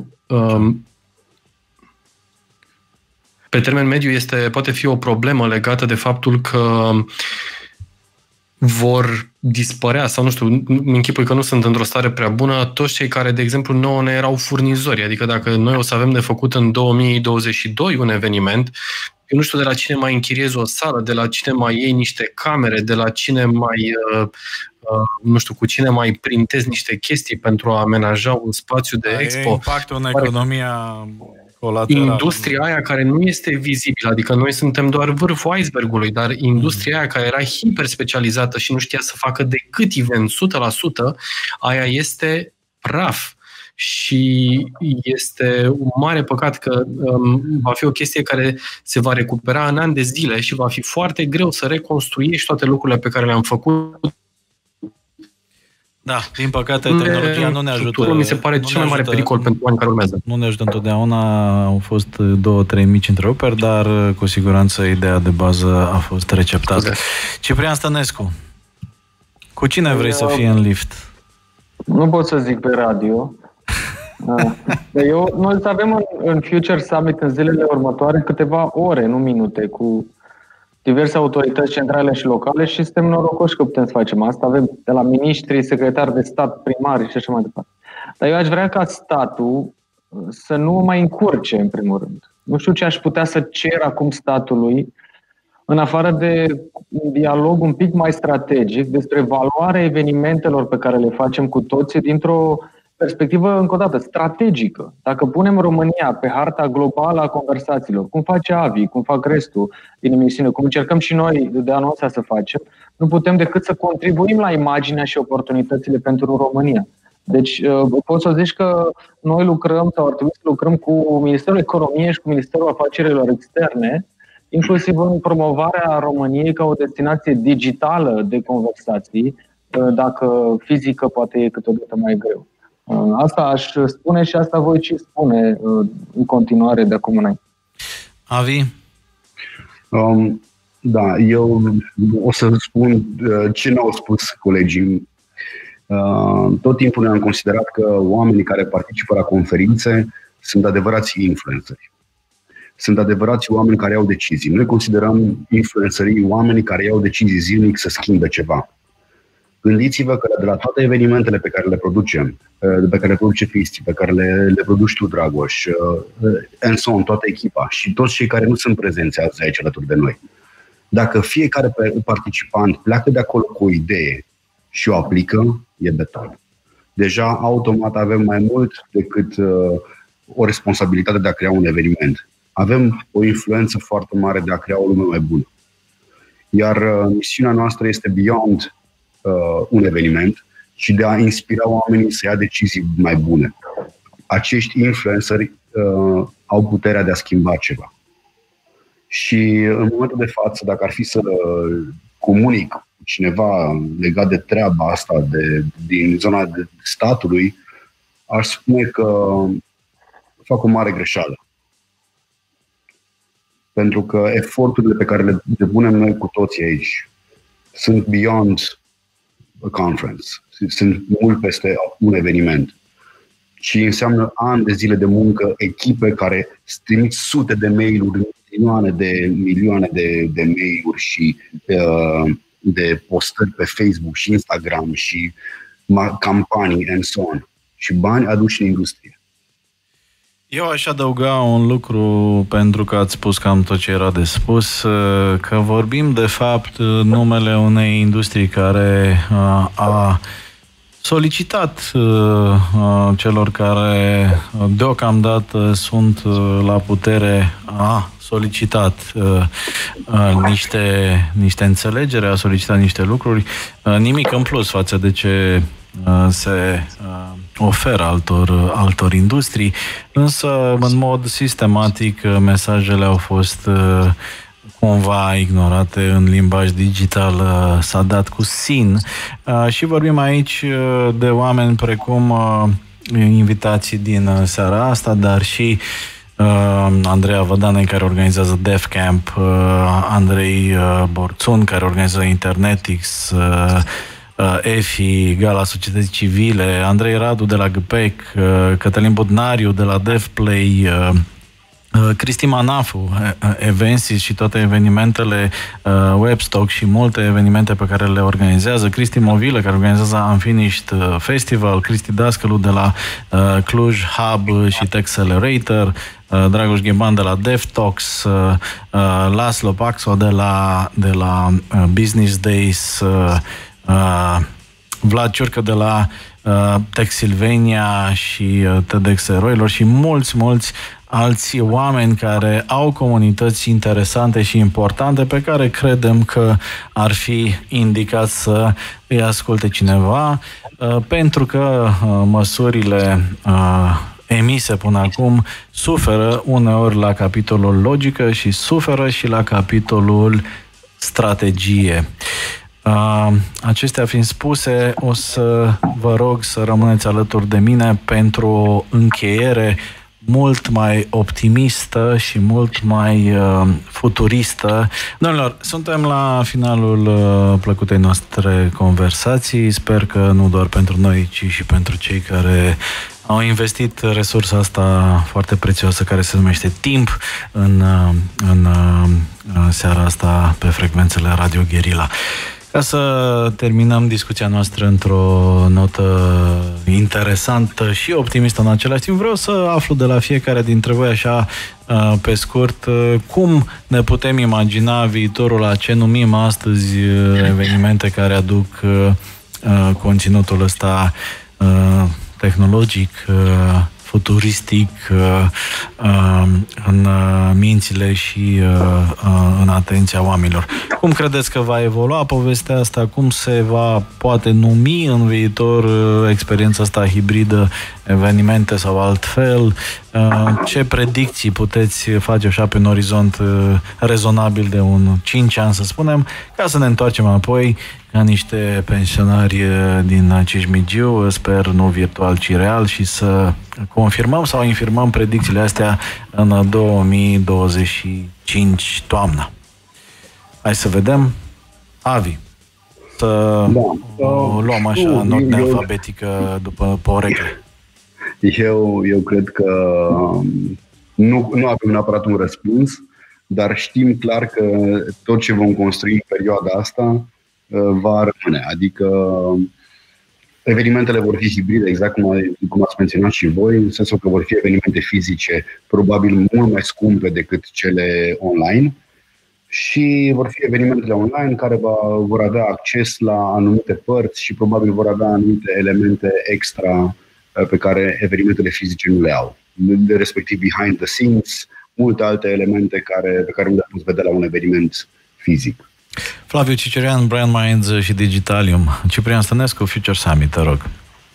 mediu poate fi o problemă legată de faptul că vor dispărea, sau nu știu, îmi închipui că nu sunt într-o stare prea bună, toți cei care, de exemplu, nouă ne erau furnizori. Adică dacă noi o să avem de făcut în 2022 un eveniment, eu nu știu de la cine mai închiriezi o sală, de la cine mai iei niște camere, de la cine mai, nu știu, cu cine mai printezi niște chestii pentru a amenaja un spațiu de expo. E impactul în economia colaterală. Industria aia care nu este vizibilă, adică noi suntem doar vârful icebergului, dar industria aia care era hiperspecializată și nu știa să facă decât event 100%, aia este praf. Și este un mare păcat că va fi o chestie care se va recupera în ani de zile și va fi foarte greu să reconstruiești toate lucrurile pe care le-am făcut. Da, din păcate, tehnologia nu ne ajută. Mi se pare cel mai mare pericol pentru anii care urmează. Nu ne ajută întotdeauna, au fost 2-3 mici întreruperi, dar cu siguranță ideea de bază a fost receptată. Ciprian Stănescu, cu cine vrei să fii în lift? Nu pot să zic pe radio. Noi să avem în Future Summit în zilele următoare câteva ore, nu minute, cu diverse autorități centrale și locale și suntem norocoși că putem să facem asta. Avem de la miniștri, secretari de stat, primari și așa mai departe. Dar eu aș vrea ca statul să nu mai încurce, în primul rând. Nu știu ce aș putea să cer acum statului, în afară de un dialog un pic mai strategic despre valoarea evenimentelor pe care le facem cu toții dintr-o perspectivă, încă o dată, strategică. Dacă punem România pe harta globală a conversațiilor, cum face Avi, cum fac restul din emisiune, cum încercăm și noi de anul ăsta să facem, nu putem decât să contribuim la imaginea și oportunitățile pentru România. Deci, pot să zici că noi lucrăm, sau ar trebui să lucrăm cu Ministerul Economiei și cu Ministerul Afacerilor Externe, inclusiv în promovarea României ca o destinație digitală de conversații, dacă fizică poate e câteodată mai greu. Asta aș spune și asta voi și spune în continuare de acum înainte. Avi? Da, eu o să spun ce ne-au spus colegii. Tot timpul ne-am considerat că oamenii care participă la conferințe sunt adevărați influenceri. Sunt adevărați oameni care iau decizii. Noi considerăm influencerii oamenii care iau decizii zilnic să schimbe ceva. Gândiți-vă că de la toate evenimentele pe care le producem, pe care le produce Cristi, pe care le produci tu, Dragoș, Enson, toată echipa și toți cei care nu sunt prezenți azi aici alături de noi, dacă fiecare participant pleacă de acolo cu o idee și o aplică, e beton. Deja, automat, avem mai mult decât o responsabilitate de a crea un eveniment. Avem o influență foarte mare de a crea o lume mai bună. Iar misiunea noastră este beyond un eveniment și de a inspira oamenii să ia decizii mai bune. Acești influenceri au puterea de a schimba ceva. Și în momentul de față, dacă ar fi să comunic cu cineva legat de treaba asta din zona de statului, aș spune că fac o mare greșeală. Pentru că eforturile pe care le depunem noi cu toții aici sunt beyond a conference. Sunt mult peste un eveniment. Și înseamnă ani de zile de muncă, echipe care trimit sute de mail-uri, milioane de mail-uri și de postări pe Facebook și Instagram și campanii and so on. Și bani aduși în industrie. Eu aș adăuga un lucru, pentru că ați spus cam tot ce era de spus, că vorbim de fapt numele unei industrii care a solicitat celor care deocamdată sunt la putere, a solicitat niște înțelegere, a solicitat niște lucruri, nimic în plus față de ce se oferă altor industrii, însă în mod sistematic mesajele au fost cumva ignorate în limbaj digital, s-a dat cu sin și vorbim aici de oameni precum invitații din seara asta, dar și Andreea Vădane, care organizează DevCamp, Andrei Borțun, care organizează Internetix, EFI, Gala Societății Civile, Andrei Radu de la GPEC, Cătălin Budnariu de la DevPlay, Cristi Manafu, Evensis și toate evenimentele Webstock și multe evenimente pe care le organizează, Cristi Movilă, care organizează Unfinished Festival, Cristi Dascălu de la Cluj Hub și Techcelerator, Dragoș Gheban de la DevTalks, Laszlo Paxo de la Business Days, Vlad Ciurcă de la Texilvania și TEDx Eroilor și mulți alți oameni care au comunități interesante și importante pe care credem că ar fi indicat să îi asculte cineva, pentru că măsurile emise până acum suferă uneori la capitolul logică și suferă și la capitolul strategie. Acestea fiind spuse, o să vă rog să rămâneți alături de mine pentru o încheiere mult mai optimistă și mult mai futuristă. Domnilor, suntem la finalul plăcutei noastre conversații. Sper că nu doar pentru noi, ci și pentru cei care au investit resursa asta foarte prețioasă care se numește timp în seara asta pe frecvențele Radio Guerilla. Ca să terminăm discuția noastră într-o notă interesantă și optimistă în același timp, vreau să aflu de la fiecare dintre voi așa pe scurt cum ne putem imagina viitorul, la ce numim astăzi evenimente care aduc conținutul ăsta tehnologic, futuristic în mințile și în atenția oamenilor. Cum credeți că va evolua povestea asta? Cum se va poate numi în viitor experiența asta hibridă, evenimente sau altfel? Ce predicții puteți face așa pe un orizont rezonabil de 5 ani, să spunem, ca să ne întoarcem apoi ca niște pensionari din Cismigiu, sper nu virtual, ci real, și să confirmăm sau infirmăm predicțiile astea în 2025 toamna. Hai să vedem. Avi, să o luăm așa în ordine alfabetică după porecle. Eu cred că nu avem neapărat un răspuns, dar știm clar că tot ce vom construi în perioada asta va rămâne. Adică evenimentele vor fi hibride, exact cum ați menționat și voi, în sensul că vor fi evenimente fizice, probabil mult mai scumpe decât cele online, și vor fi evenimentele online care vor avea acces la anumite părți și probabil vor avea anumite elemente extra pe care evenimentele fizice nu le au. Respectiv behind the scenes, multe alte elemente pe care nu le puteți vedea la un eveniment fizic. Flaviu Cicerian, Brian Minds și Digitalium. Ciprian Stănescu, Future Summit, te rog.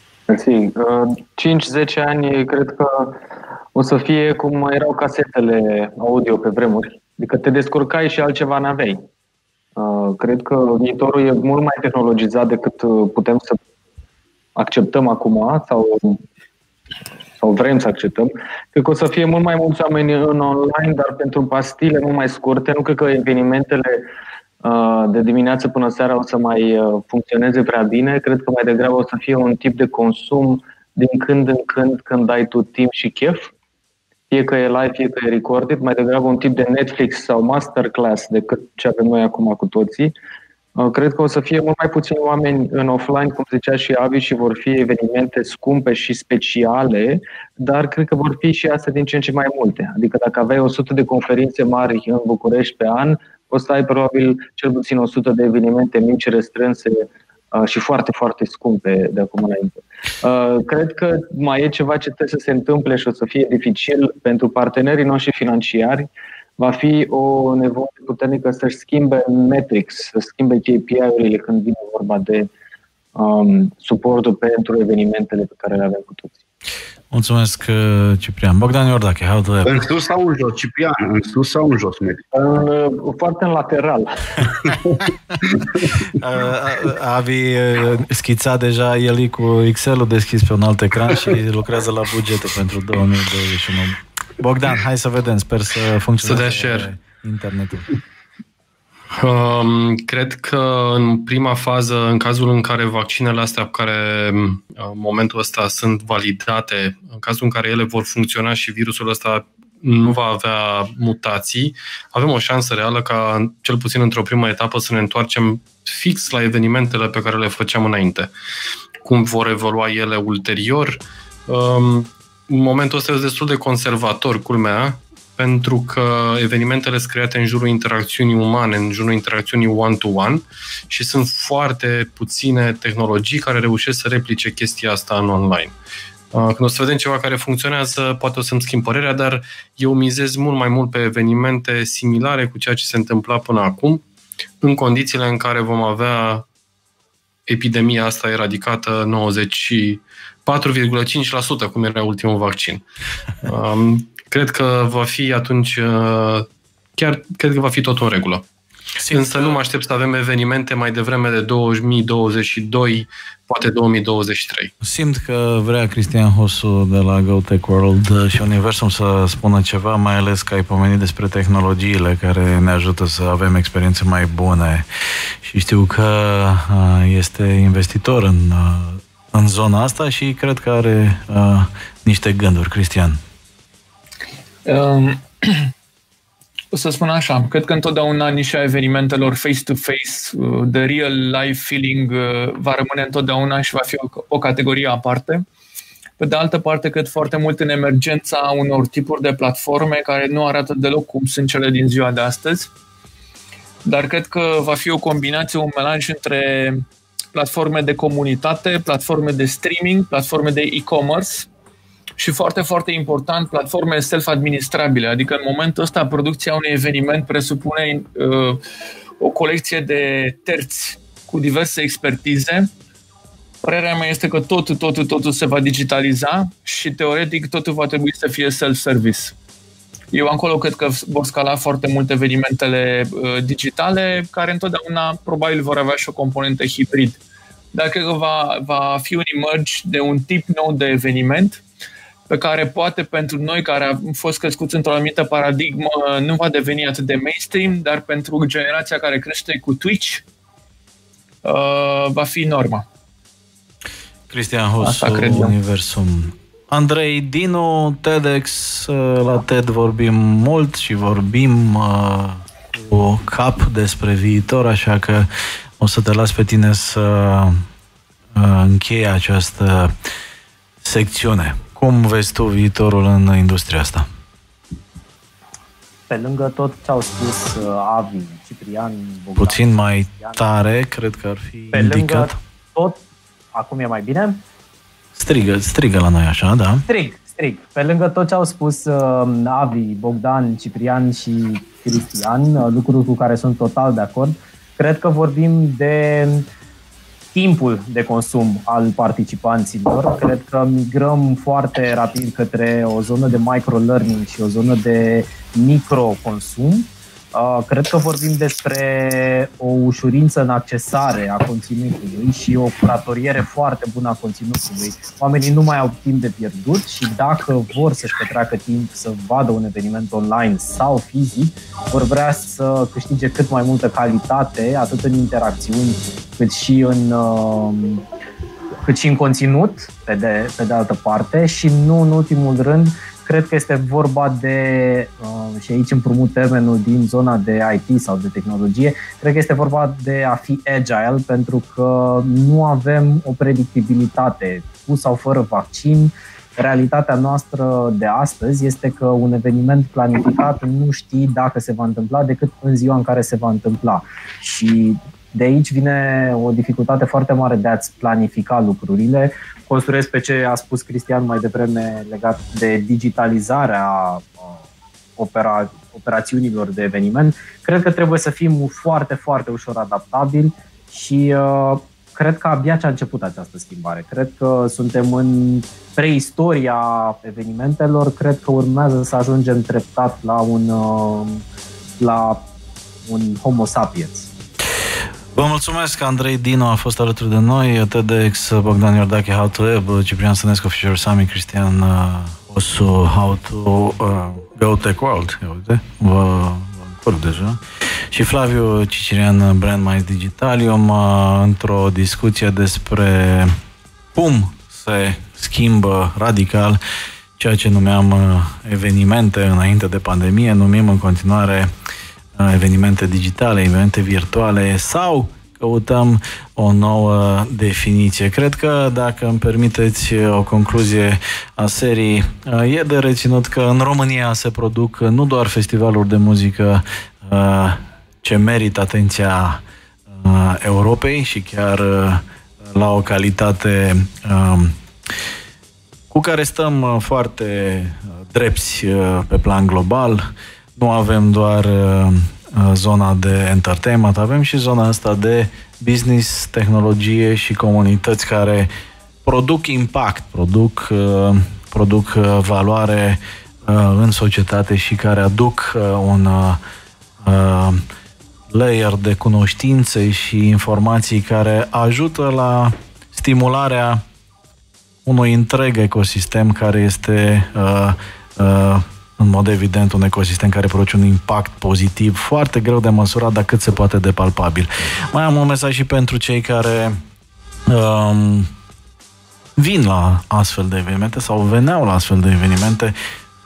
5-10 ani cred că o să fie cum erau casetele audio pe vremuri. Adică te descurcai și altceva n-aveai. Cred că viitorul e mult mai tehnologizat decât putem să acceptăm acum sau vrem să acceptăm. Cred că o să fie mult mai mulți oameni în online, dar pentru pastile mult mai scurte. Nu cred că evenimentele de dimineață până seara o să mai funcționeze prea bine. Cred că mai degrabă o să fie un tip de consum din când în când ai tu timp și chef. Fie că e live, fie că e recorded. Mai degrabă un tip de Netflix sau masterclass decât ce avem noi acum cu toții. Cred că o să fie mult mai puțini oameni în offline, cum zicea și Avi, și vor fi evenimente scumpe și speciale, dar cred că vor fi și astea din ce în ce mai multe. Adică dacă aveai 100 de conferințe mari în București pe an, o să ai probabil cel puțin 100 de evenimente mici, restrânse și foarte, foarte scumpe de acum înainte. Cred că mai e ceva ce trebuie să se întâmple și o să fie dificil pentru partenerii noștri financiari. Va fi o nevoie puternică să-și schimbe metrics, să schimbe KPI-urile când vine vorba de suportul pentru evenimentele pe care le avem cu toții. Mulțumesc, Ciprian. Bogdan Iordache, how to help? În sus sau în jos, Ciprian? În sus sau în jos, Meti? Foarte în lateral. Avi schița deja el cu Excel-ul deschis pe un alt ecran și lucrează la bugete pentru 2021. Bogdan, hai să vedem, sper să funcționeze internetul. Cred că în prima fază, în cazul în care vaccinele astea care în momentul ăsta sunt validate, în cazul în care ele vor funcționa și virusul ăsta nu va avea mutații, avem o șansă reală ca, cel puțin într-o primă etapă, să ne întoarcem fix la evenimentele pe care le făceam înainte. Cum vor evolua ele ulterior? În momentul ăsta este destul de conservator, culmea, pentru că evenimentele sunt create în jurul interacțiunii umane, în jurul interacțiunii one-to-one și sunt foarte puține tehnologii care reușesc să replice chestia asta în online. Când o să vedem ceva care funcționează, poate o să-mi schimb părerea, dar eu mizez mult mai mult pe evenimente similare cu ceea ce se întâmpla până acum, în condițiile în care vom avea epidemia asta eradicată 94,5%, cum era ultimul vaccin. Cred că va fi atunci, chiar cred că va fi tot în regulă. Însă nu mă aștept să avem evenimente mai devreme de 2022, poate 2023. Simt că vrea Cristian Hosu de la GoTech World și Universum să spună ceva, mai ales că ai pomenit despre tehnologiile care ne ajută să avem experiențe mai bune. Și știu că este investitor în zona asta și cred că are niște gânduri. Cristian. O să spun așa, cred că întotdeauna nișa evenimentelor face-to-face, the real life feeling va rămâne întotdeauna și va fi o categorie aparte. Pe de altă parte, cred foarte mult în emergența unor tipuri de platforme care nu arată deloc cum sunt cele din ziua de astăzi, dar cred că va fi o combinație, un melanj între platforme de comunitate, platforme de streaming, platforme de e-commerce, și foarte, foarte important, platforme self-administrabile. Adică în momentul ăsta producția unui eveniment presupune o colecție de terți cu diverse expertize. Părerea mea este că totul se va digitaliza și teoretic totul va trebui să fie self-service. Eu acolo cred că vor scala foarte mult evenimentele digitale, care întotdeauna probabil vor avea și o componentă hibrid. Dar cred că va fi un emerge de un tip nou de eveniment pe care poate pentru noi care am fost crescuți într-o anumită paradigmă nu va deveni atât de mainstream, dar pentru generația care crește cu Twitch va fi norma. Cristian Hosu, Universum. Andrei Dinu, TEDx. La TED vorbim mult și vorbim cu cap despre viitor, așa că o să te las pe tine să încheie această secțiune. Cum vezi tu viitorul în industria asta? Pe lângă tot ce au spus Avi, Ciprian, Bogdan... Puțin mai tare, cred că ar fi pe indicat. Lângă tot... Acum e mai bine? Strigă la noi așa, da? Strig. Pe lângă tot ce au spus Avi, Bogdan, Ciprian și Cristian, lucruri cu care sunt total de acord, cred că vorbim de timpul de consum al participanților. Cred că migrăm foarte rapid către o zonă de micro-learning și o zonă de micro-consum. Cred că vorbim despre o ușurință în accesare a conținutului și o curatoriere foarte bună a conținutului. Oamenii nu mai au timp de pierdut și dacă vor să-și petreacă timp să vadă un eveniment online sau fizic, vor vrea să câștige cât mai multă calitate, atât în interacțiuni cât și în conținut, pe de altă parte. Și nu în ultimul rând, cred că este vorba de și aici împrumut termenul din zona de IT sau de tehnologie, cred că este vorba de a fi agile, pentru că nu avem o predictibilitate, cu sau fără vaccin. Realitatea noastră de astăzi este că un eveniment planificat nu știi dacă se va întâmpla decât în ziua în care se va întâmpla. Și de aici vine o dificultate foarte mare de a-ți planifica lucrurile. Construiesc pe ce a spus Cristian mai devreme legat de digitalizarea operațiunilor de eveniment. Cred că trebuie să fim foarte, foarte ușor adaptabili și cred că abia ce a început această schimbare. Cred că suntem în preistoria evenimentelor, cred că urmează să ajungem treptat la un Homo sapiens. Vă mulțumesc, Andrei Dinu a fost alături de noi, TEDx, Bogdan Iordache, How to Web, Ciprian Sănescu, Future Summit, Cristian Osu, How to Go Tech World, vă încurc deja, și Flaviu Cicirian, Brand Minds Digitalium, într-o discuție despre cum se schimbă radical ceea ce numeam evenimente înainte de pandemie, numim în continuare evenimente digitale, evenimente virtuale sau căutăm o nouă definiție. Cred că, dacă îmi permiteți o concluzie a serii, e de reținut că în România se produc nu doar festivaluri de muzică ce merită atenția Europei și chiar la o calitate cu care stăm foarte drepți pe plan global. Nu avem doar zona de entertainment, avem și zona asta de business, tehnologie și comunități care produc impact, produc valoare în societate și care aduc un layer de cunoștințe și informații care ajută la stimularea unui întreg ecosistem care este în mod evident un ecosistem care produce un impact pozitiv, foarte greu de măsurat, dar cât se poate de palpabil. Mai am un mesaj și pentru cei care vin la astfel de evenimente sau veneau la astfel de evenimente.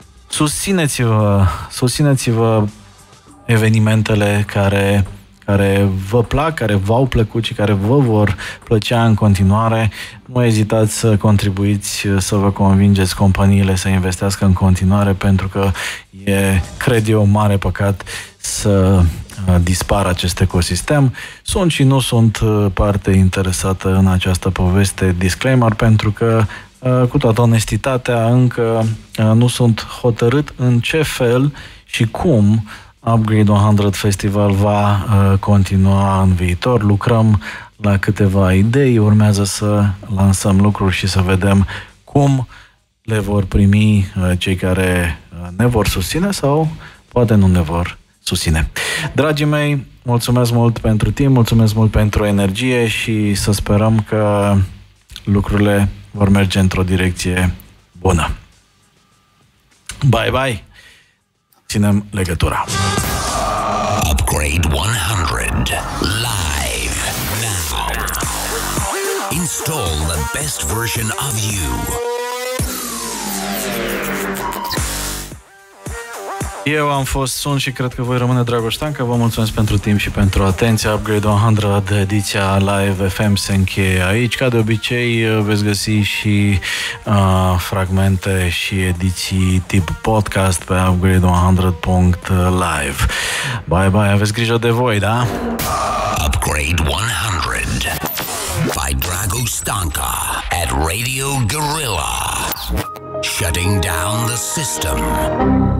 Susțineți-vă evenimentele care vă plac, care v-au plăcut și care vă vor plăcea în continuare. Nu ezitați să contribuiți, să vă convingeți companiile să investească în continuare, pentru că e, cred eu, mare păcat să dispară acest ecosistem. Sunt și nu sunt parte interesată în această poveste, disclaimer, pentru că cu toată onestitatea încă nu sunt hotărât în ce fel și cum Upgrade 100 Festival va continua în viitor. Lucrăm la câteva idei, urmează să lansăm lucruri și să vedem cum le vor primi cei care ne vor susține sau poate nu ne vor susține. Dragii mei, mulțumesc mult pentru timp, mulțumesc mult pentru energie și să sperăm că lucrurile vor merge într-o direcție bună. Bye, bye! Ținem legătura. Upgrade 100 live now. Install the best version of you. Eu am fost Sun și cred că voi rămâne Dragoș Stanca. Vă mulțumesc pentru timp și pentru atenție. Upgrade 100 de ediția Live FM se încheie aici. Ca de obicei veți găsi și fragmente și ediții tip podcast pe upgrade100.live. Bye bye, aveți grijă de voi, da? Upgrade 100 by Drago Stanka at Radio Guerrilla. Shutting down the system.